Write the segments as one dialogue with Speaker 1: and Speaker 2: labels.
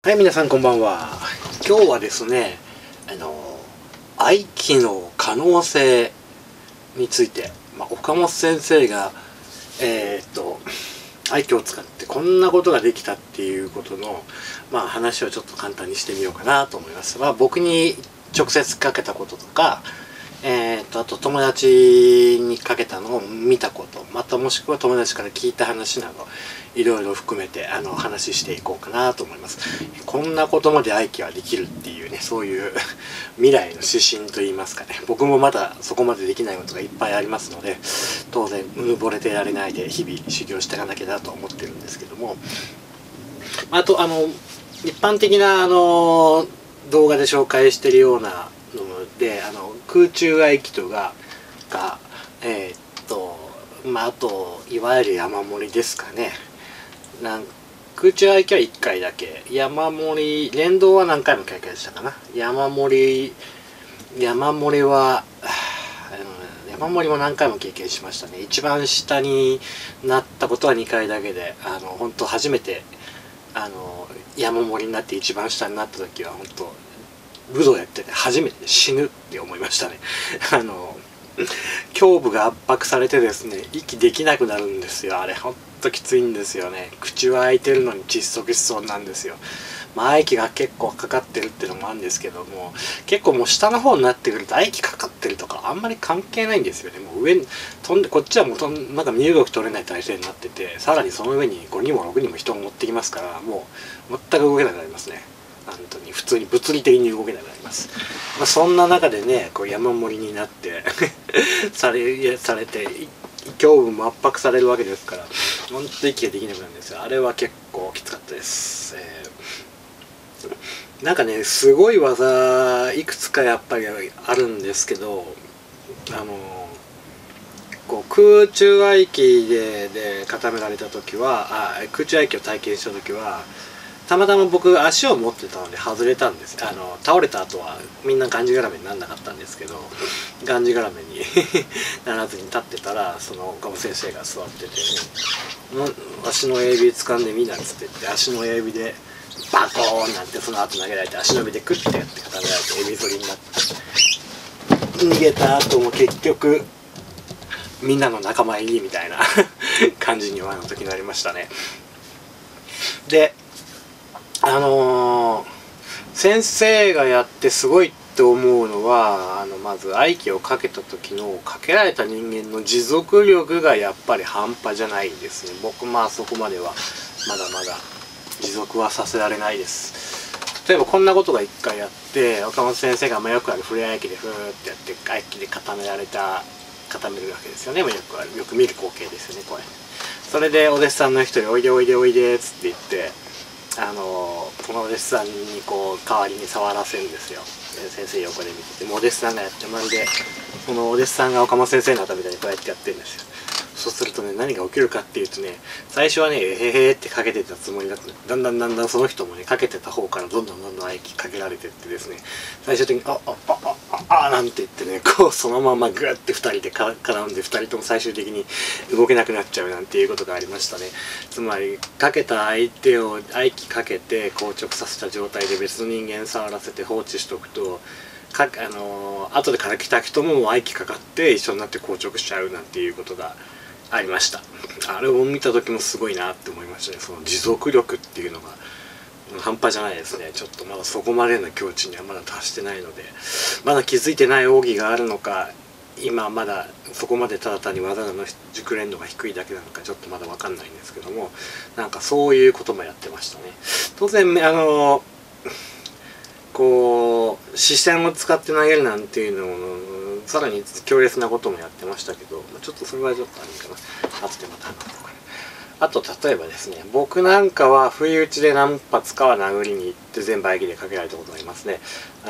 Speaker 1: はい、皆さんこんばんは。今日はですね、愛機の可能性について、岡本先生が、愛機を使ってこんなことができたっていうことの、話をちょっと簡単にしてみようかなと思います。僕に直接かけたこととか、あと友達にかけたのを見たこと、またもしくは友達から聞いた話など、いろいろ含めて話していこうかなと思います。こんなことまで愛機はできるっていうね、そういう未来の指針といいますかね、僕もまだそこまでできないことがいっぱいありますので、当然うぬぼれてられないで日々修行していかなきゃなと思ってるんですけども、あと一般的な動画で紹介しているようなので、空中愛機とがあといわゆる山盛りですかね。空中愛機は1回だけ、山盛り連動は何回も経験したかな。山盛りは山盛りも何回も経験しましたね。一番下になったことは2回だけで、本当初めて山盛りになって一番下になった時は本当武道やってて初めて死ぬって思いましたね。胸部が圧迫されてですね、息できなくなるんですよ。あれほんときついんですよね。口は開いてるのに窒息しそうなんですよ。愛機が結構かかってるっていうのもあるんですけども、結構もう下の方になってくると愛機かかってるとかあんまり関係ないんですよね。もう上に飛んで、こっちはもうなんか身動き取れない体勢になってて、さらにその上に5人も6人も人が乗ってきますから、もう全く動けなくなりますね。本当に普通に物理的に動けなくなります。そんな中でね、こう山盛りになってされて胸部も圧迫されるわけですから、本当に息ができなくなるんですよ。あれは結構きつかったです。なんかね、すごい技いくつかやっぱりあるんですけど、こう空中愛機で固められた時は、空中愛機を体験した時はたまたま僕足を持ってたので外れたんです。倒れた後はみんながんじがらめにならなかったんですけど、がんじがらめにならずに立ってたら、その岡本先生が座ってて、足の親指掴んでみんなっつって言って、足の親指でバコーンなんてその後投げられて、足の指でクッてやって固められてエビ反りになって逃げた後も結局みんなの仲間入りみたいな感じには時になりましたね。で先生がやってすごいって思うのは、まず愛機をかけた時のかけられた人間の持続力がやっぱり半端じゃないんですね。僕そこまではまだまだ持続はさせられないです。例えばこんなことが1回やって、岡本先生がよくあるフレア愛機でフーってやって愛機で固めるわけですよね。よく見る光景ですよね、これ。それでお弟子さんの一人「おいでおいでおいで」っつって言って、このお弟子さんにこう代わりに触らせるんですよ。先生横で見てて、もうお弟子さんがやって、まるでこのお弟子さんが岡本先生の頭みたいにこうやってやってるんですよ。そうするとね、何が起きるかっていうとね、最初はね「えへへ」ってかけてたつもりだっただんだんその人もね、かけてた方からどんどん愛機かけられてってですね、最終的になんて言ってね、こうそのままグッて2人で絡んで、2人とも最終的に動けなくなっちゃうなんていうことがありましたね。つまりかけた相手を愛機かけて硬直させた状態で別の人間触らせて放置しておくと、後でから来た人も愛機かかって一緒になって硬直しちゃうなんていうことがありました。あれを見た時もすごいなって思いましたね。その持続力っていうのが半端じゃないですね。ちょっとまだそこまでの境地にはまだ達してないので、まだ気づいてない奥義があるのか、今まだそこまでただ単に技の熟練度が低いだけなのかちょっとまだ分かんないんですけども、なんかそういうこともやってましたね。当然こう視線を使って投げるなんていうのをさらに強烈なこともやってましたけど、ちょっとそれはちょっとあれかな、後でまた話そうかな。あと例えばですね、僕なんかは不意打ちで何発かは殴りに行って全部愛機でかけられたことがありますね。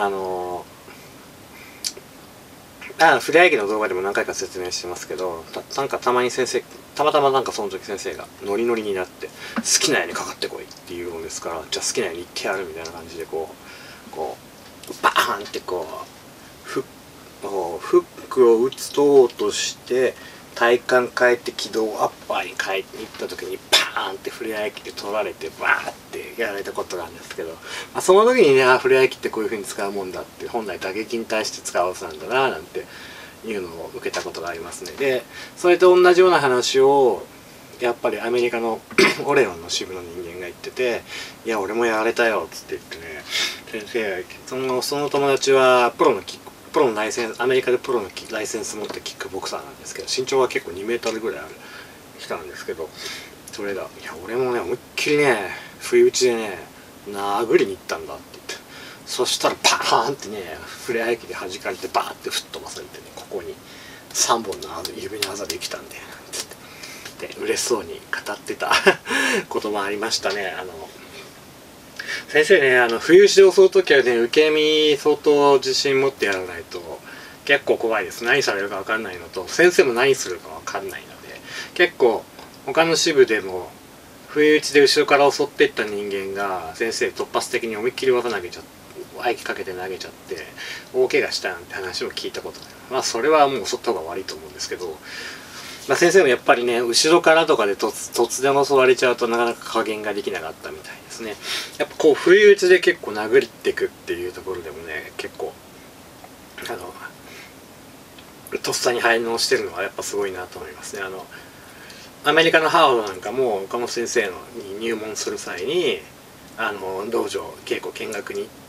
Speaker 1: フレア愛機の動画でも何回か説明してますけど、なんかたまにたまたまなんかその時先生がノリノリになって好きなようにかかってこいっていうのですから、じゃあ好きなように言ってやるみたいな感じでこうバーンってフックを打とうとして体幹変えて軌道アッパーに変えていった時にパーンってフレア液で取られてバーってやられたことなんですけど、その時にね、フレア液ってこういう風に使うもんだって、本来打撃に対して使う技なんだななんていうのを受けたことがありますね。でそれと同じような話をやっぱりアメリカのオレゴンの支部の人間が言ってて、いや俺もやられたよっつって言ってね、先生その友達はプロのライセンス、アメリカでプロのライセンス持ってキックボクサーなんですけど、身長は結構2メートルぐらいある人なんですけど、それが「いや俺もね思いっきりね不意打ちでね殴りに行ったんだ」って言って、そしたらパーンってねフレア液で弾かれてバーって吹っ飛ばされてね、ここに3本の指のあざできたんでって嬉しそうに語ってたこともありましたね。先生ね、不意打ちで襲う時はね、受け身相当自信持ってやらないと結構怖いです。何されるか分かんないのと、先生も何するか分かんないので、結構他の支部でも不意打ちで後ろから襲っていった人間が先生突発的に思いっきり技投げちゃって、合気かけて投げちゃって大怪我したなんて話も聞いたことない。それはもう襲った方が悪いと思うんですけど、先生もやっぱりね後ろからとかで突然襲われちゃうとなかなか加減ができなかったみたいですね。やっぱこう不意打ちで結構殴っていくっていうところでもね、結構とっさに反応してるのはやっぱすごいなと思いますね。アメリカのハーバードなんかも岡本先生に入門する際に道場稽古見学に行って、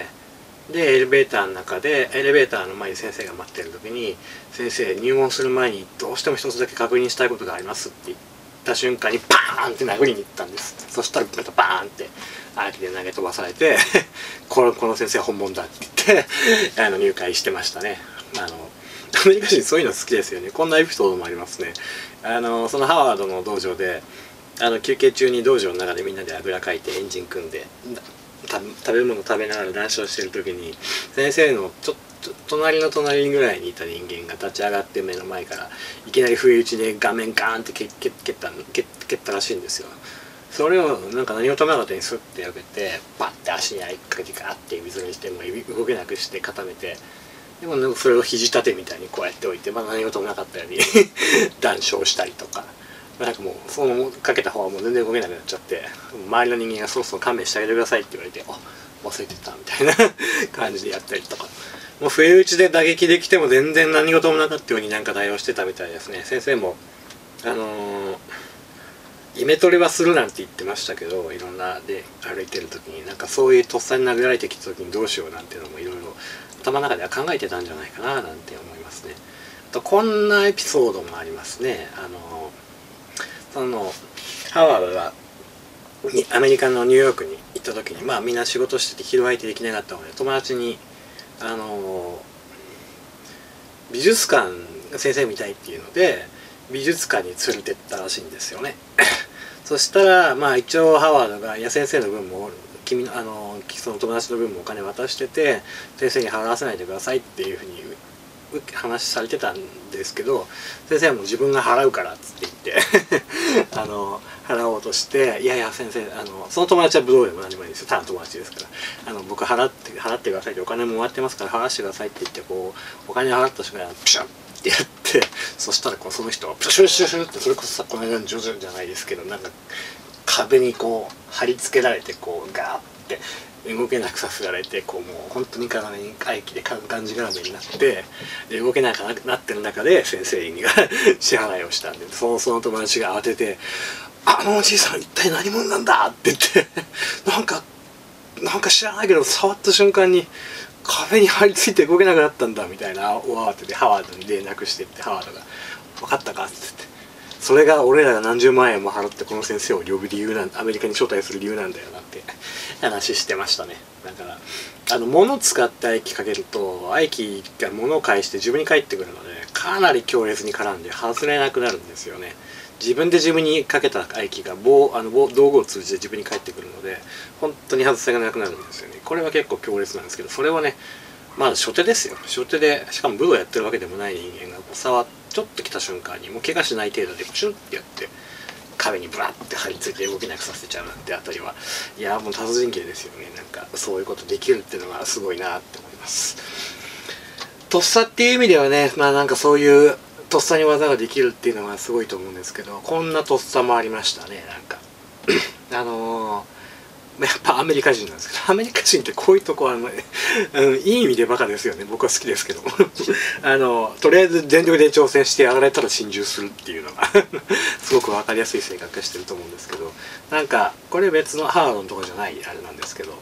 Speaker 1: でエレベーターの中でエレベーターの前に先生が待ってる時に「先生入門する前にどうしても一つだけ確認したいことがあります」って言った瞬間にパーンって殴りに行ったんです。そしたらまたバーンって相手で投げ飛ばされてこの先生は本物だって言って入会してましたね。アメリカ人そういうの好きですよね。こんなエピソードもありますね。そのハワードの道場で休憩中に道場の中でみんなであぐらかいてエンジン組んで食べ物食べながら談笑してる時に、先生のちょっと隣の隣ぐらいにいた人間が立ち上がって目の前からいきなり不意打ちで画面ガーンって蹴ったらしいんですよ。それをなんか何事もなかったようにスッて避けてパッて足にかけてガーって水にしてもう動けなくして固めて、でもそれを肘立てみたいにこうやっておいて、何事もなかったように談笑したりとか。なんかもうそのかけた方はもう全然動けなくなっちゃって、周りの人間がそろそろ勘弁してあげてくださいって言われて、忘れてたみたいな感じでやったりとか、もう不意打ちで打撃できても全然何事もなかったようになんか対応してたみたいですね。先生もイメトレはするなんて言ってましたけど、いろんなで歩いてる時になんかそういうとっさに殴られてきた時にどうしようなんていうのもいろいろ頭の中では考えてたんじゃないかななんて思いますね。あとこんなエピソードもありますね。ハワードがアメリカのニューヨークに行った時にみんな仕事してて昼空いてできなかったので、友達に美術館先生見たいっていうので美術館に連れてったらしいんですよね。そしたら一応ハワードが「いや先生の分もその友達の分もお金渡してて先生に払わせないでください」っていうふうに話されてたんですけど、先生はもう自分が払うからっつって言って払おうとして「いやいや先生その友達は武道でも何でもいいですよ、ただの友達ですから僕払ってくださいって、お金ももらってますから払わせてください」って言ってこうお金払った瞬間にプシュッってやって、そしたらその人はプシュッシュッシュッって、それこそさこの間のジョジョじゃないですけど、なんか壁にこう貼り付けられてこうガーって動けなくさせられて、もう本当に体に回帰でカンカンじがらめになって動けなくなってる中で先生に支払いをしたんで、その友達が慌てて「あのおじいさん一体何者なんだ!」って言ってなんか知らないけど触った瞬間に壁に張り付いて動けなくなったんだみたいな大慌てでハワードに連絡してって、ハワードが「分かったか?」って言って。それが俺らが何十万円も払ってこの先生を呼ぶ理由アメリカに招待する理由なんだよなって話してましたね。だから物を使って合気かけると合気が物を返して自分に返ってくるので、かなり強烈に絡んで外れなくなるんですよね。自分で自分にかけた合気が道具を通じて自分に返ってくるので本当に外せがなくなるんですよね。これは結構強烈なんですけど、それはね初手ですよ。初手でしかも武道やってるわけでもない人間がちょっと来た瞬間にもう怪我しない程度でプシュンってやって壁にブラッて張り付いて動けなくさせちゃうなんてあたりは、いやもう達人系ですよね。なんかそういうことできるっていうのがすごいなって思います。とっさっていう意味ではね、なんかそういうとっさに技ができるっていうのがすごいと思うんですけど、こんなとっさもありましたね。なんかやっぱアメリカ人なんですけど、アメリカ人ってこういうとこはいい意味でバカですよね。僕は好きですけどとりあえず全力で挑戦してやられたら心中するっていうのがすごく分かりやすい性格化してると思うんですけど、なんかこれ別のハードのとこじゃないあれなんですけど、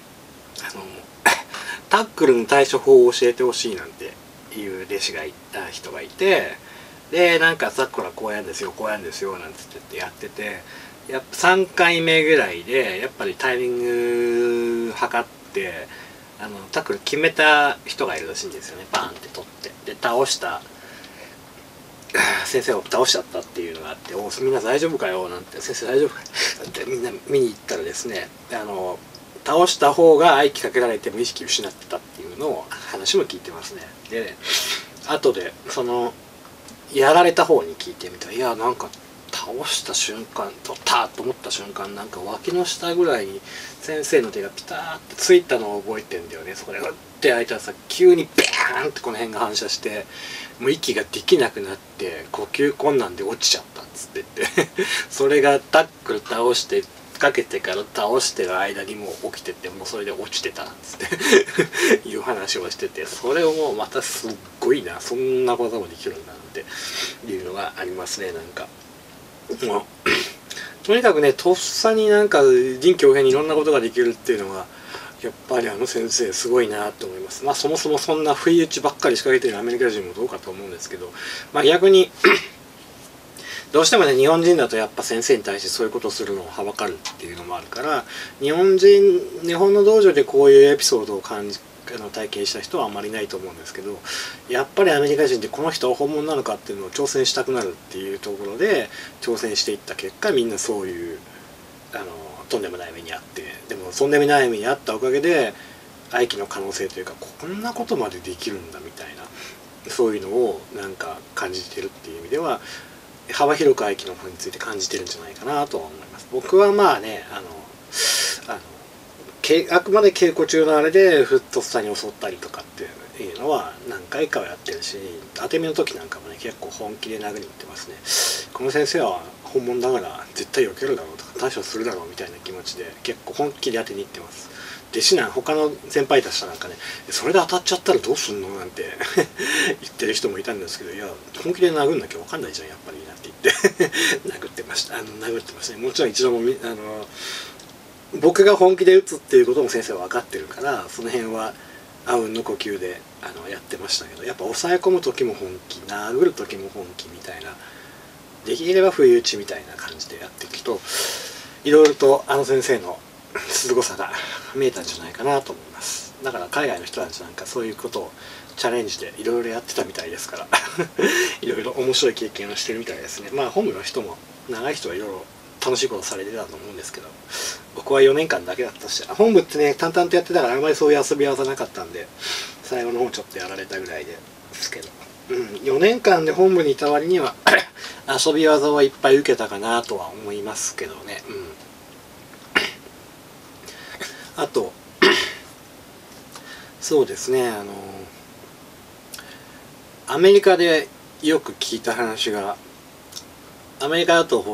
Speaker 1: タックルの対処法を教えてほしいなんていう弟子がいた人がいて、でなんかさっきからこうやるんですよこうやるんですよなんつってやってて、やっぱ3回目ぐらいでやっぱりタイミング測ってタックル決めた人がいるらしいんですよね。バーンって取ってで倒した先生を倒しちゃったっていうのがあって、おみんな大丈夫かよなんて、先生大丈夫かってみんな見に行ったらですね、倒した方が合気かけられて無意識失ってたっていうのを話も聞いてますね。で後でやられた方に聞いてみたら、いやなんか倒した瞬間取ったと思った瞬間、なんか脇の下ぐらいに先生の手がピターってついたのを覚えてんだよね。それがって開いたらさ、急にビャーンってこの辺が反射して、もう息ができなくなって呼吸困難で落ちちゃったっつって言ってそれがタックル倒してかけてから倒してる間にもう起きてて、もうそれで落ちてたっつっていう話をしてて、それをもうまたすっごいな、そんなこともできるんだっていうのがありますね。なんかもうとにかくね、とっさになんか臨機応変にいろんなことができるっていうのがやっぱり先生すごいなと思います。まあそもそもそんな不意打ちばっかり仕掛けてるアメリカ人もどうかと思うんですけど、まあ逆にどうしてもね、日本人だとやっぱ先生に対してそういうことをするのをはばかるっていうのもあるから、日本の道場でこういうエピソードを体験した人はあんまりいないと思うんですけど、やっぱりアメリカ人ってこの人は本物なのかっていうのを挑戦したくなるっていうところで挑戦していった結果、みんなそういうとんでもない目にあって、でもとんでもない目にあったおかげで愛機の可能性というか、こんなことまでできるんだみたいな、そういうのをなんか感じてるっていう意味では幅広く愛機の方について感じてるんじゃないかなとは思います。僕はまあね、あくまで稽古中のあれでフットスタに襲ったりとかっていうのは何回かはやってるし、当て身の時なんかもね結構本気で殴りに行ってますね。この先生は本物だから絶対避けるだろうとか対処するだろうみたいな気持ちで結構本気で当てに行ってます。他の先輩たちとなんかね、それで当たっちゃったらどうすんのなんて言ってる人もいたんですけど、いや本気で殴んなきゃ分かんないじゃんやっぱりなんて言って殴ってましたね。もちろん一度も僕が本気で打つっていうことも先生は分かってるから、その辺はあうんの呼吸でやってましたけど、やっぱ抑え込む時も本気、殴る時も本気みたいな、できれば不意打ちみたいな感じでやっていくと、いろいろと先生の凄さが見えたんじゃないかなと思います。だから海外の人たちなんかそういうことをチャレンジでいろいろやってたみたいですからいろいろ面白い経験をしてるみたいですね。まあ本部の人も長い人はいろいろ楽しいことされてたと思うんですけど、僕は4年間だけだったし、本部ってね淡々とやってたからあんまりそういう遊び技なかったんで、最後の方ちょっとやられたぐらいですけど、4年間で本部にいた割には遊び技はいっぱい受けたかなとは思いますけどね。あとそうですね、アメリカでよく聞いた話が、アメリカだと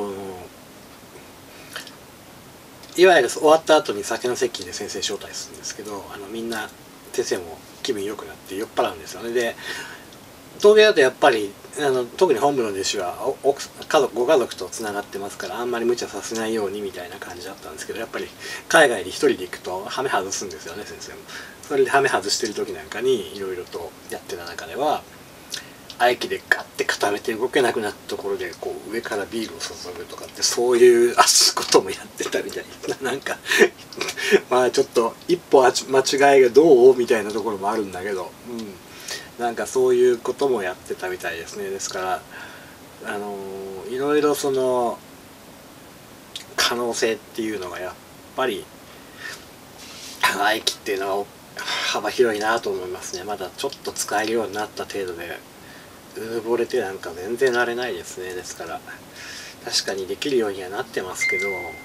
Speaker 1: いわゆる終わった後に酒の席で先生招待するんですけど、みんな先生も気分良くなって酔っ払うんですよね。で東京だとやっぱり特に本部の弟子はご家族とつながってますから、あんまり無茶させないようにみたいな感じだったんですけど、やっぱり海外に一人で行くとハメ外すんですよね先生も。それでハメ外してる時なんかにいろいろとやってた中では、合気でガッて固めて動けなくなったところでこう上からビールを注ぐとかって、そういうこともやってたみたいな、なんかまあちょっと一歩間違いがどうみたいなところもあるんだけど、なんかそういうこともやってたみたいですね。ですからいろいろその可能性っていうのがやっぱり合気っていうのは幅広いなと思いますね。まだちょっと使えるようになった程度でうぬぼれてなんか全然慣れないですね。ですから確かにできるようにはなってますけど、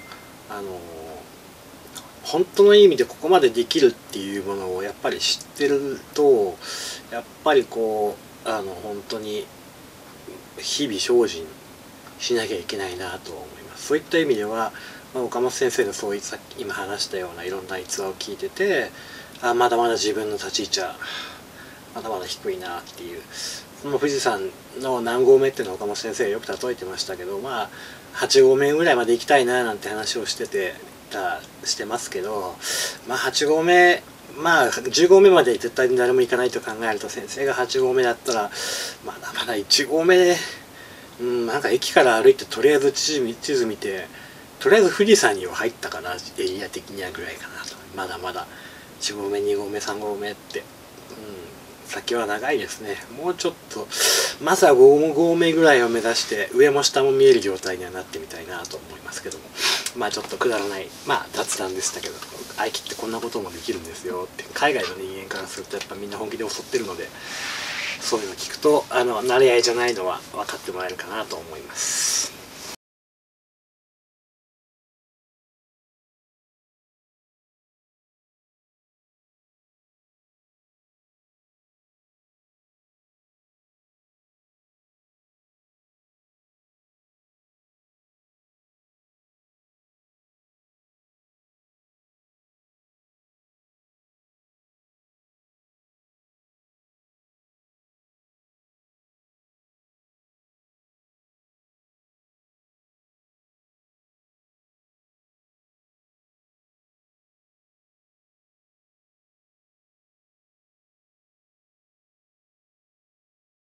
Speaker 1: 本当の意味でここまでできるっていうものをやっぱり知ってると、やっぱりこう本当に日々精進しなきゃいけないなと思います。そういった意味では、岡本先生のそういった今話したようないろんな逸話を聞いてて、まだまだ自分の立ち位置はまだまだ低いなっていう。その富士山の何合目っていうのを岡本先生がよく例えてましたけど、8合目ぐらいまで行きたいななんて話をしてますけど、8合目、10合目まで絶対に誰も行かないと考えると、先生が8合目だったらまだまだ1合目で、なんか駅から歩いてとりあえず地図見て、とりあえず富士山には入ったかな、エリア的にはぐらいかなと。まだまだ1合目2合目3合目って、先は長いですね。もうちょっとまずは5合目ぐらいを目指して上も下も見える状態にはなってみたいなと思いますけども、ちょっとくだらない雑談でしたけど、合気ってこんなこともできるんですよって、海外の人間からするとやっぱみんな本気で襲ってるので、そういうの聞くと慣れ合いじゃないのは分かってもらえるかなと思います。